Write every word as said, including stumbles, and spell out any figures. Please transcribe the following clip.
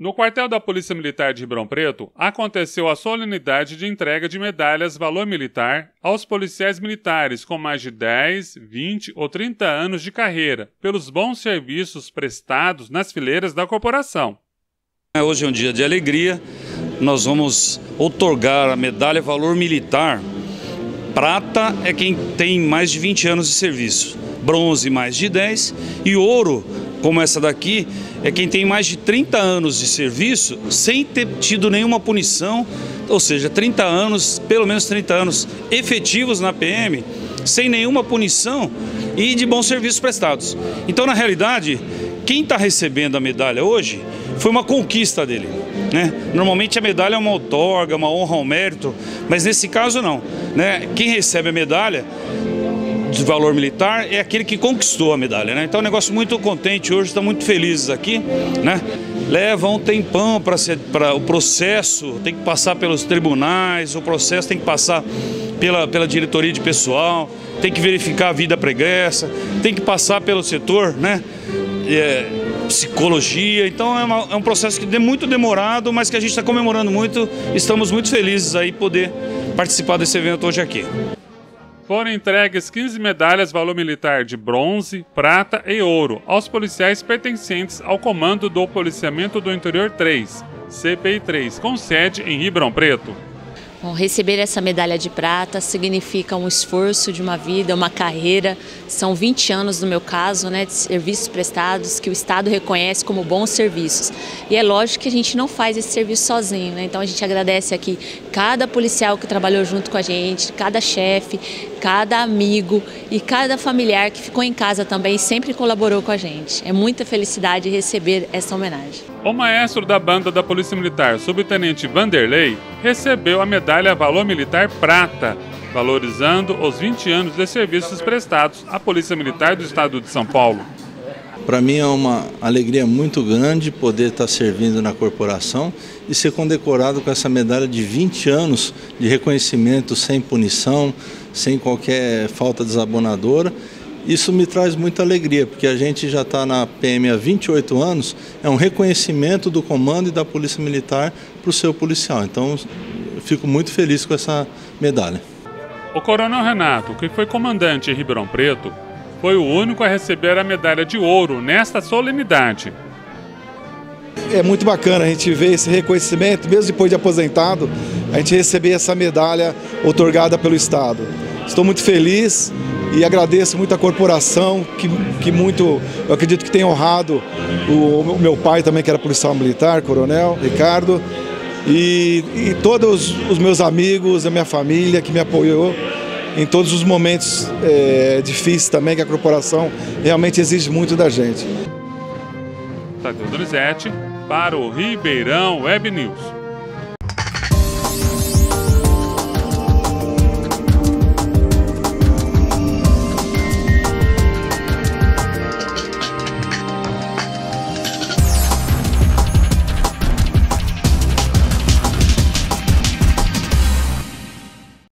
No quartel da Polícia Militar de Ribeirão Preto, aconteceu a solenidade de entrega de medalhas Valor Militar aos policiais militares com mais de dez, vinte ou trinta anos de carreira, pelos bons serviços prestados nas fileiras da corporação. Hoje é um dia de alegria, nós vamos outorgar a medalha Valor Militar. Prata é quem tem mais de vinte anos de serviço, bronze mais de dez e ouro, como essa daqui, é quem tem mais de trinta anos de serviço sem ter tido nenhuma punição, ou seja, trinta anos, pelo menos trinta anos efetivos na P M, sem nenhuma punição e de bons serviços prestados. Então, na realidade, quem está recebendo a medalha hoje foi uma conquista dele, né? Normalmente a medalha é uma outorga, uma honra ao mérito, mas nesse caso não, né? Quem recebe a medalha de Valor Militar é aquele que conquistou a medalha, né? Então é um negócio muito contente hoje, estamos muito felizes aqui, né? Leva um tempão para o processo, tem que passar pelos tribunais, o processo tem que passar pela, pela diretoria de pessoal, tem que verificar a vida pregressa, tem que passar pelo setor, né? É, psicologia, então é, uma, é um processo que é muito demorado, mas que a gente está comemorando muito, estamos muito felizes aí poder participar desse evento hoje aqui. Foram entregues quinze medalhas Valor Militar de bronze, prata e ouro aos policiais pertencentes ao Comando do Policiamento do Interior três, C P I três, com sede em Ribeirão Preto. Bom, receber essa medalha de prata significa um esforço de uma vida, uma carreira. São vinte anos, no meu caso, né, de serviços prestados que o Estado reconhece como bons serviços. E é lógico que a gente não faz esse serviço sozinho, né? Então a gente agradece aqui cada policial que trabalhou junto com a gente, cada chefe, cada amigo e cada familiar que ficou em casa também e sempre colaborou com a gente. É muita felicidade receber essa homenagem. O maestro da banda da Polícia Militar, subtenente Vanderlei, recebeu a medalha Valor Militar Prata, valorizando os vinte anos de serviços prestados à Polícia Militar do Estado de São Paulo. Para mim é uma alegria muito grande poder estar servindo na corporação e ser condecorado com essa medalha de vinte anos de reconhecimento sem punição, sem qualquer falta desabonadora. Isso me traz muita alegria, porque a gente já está na P M há vinte e oito anos, é um reconhecimento do comando e da Polícia Militar para o seu policial. Então, eu fico muito feliz com essa medalha. O Coronel Renato, que foi comandante em Ribeirão Preto, foi o único a receber a medalha de ouro nesta solenidade. É muito bacana a gente ver esse reconhecimento, mesmo depois de aposentado, a gente receber essa medalha outorgada pelo Estado. Estou muito feliz e agradeço muito a corporação, que, que muito, eu acredito que tem honrado o, o meu pai também, que era policial militar, coronel Ricardo, e, e todos os meus amigos, a minha família que me apoiou em todos os momentos é, difíceis também, que a corporação realmente exige muito da gente. Tadeu Donizete, para o Ribeirão Web News.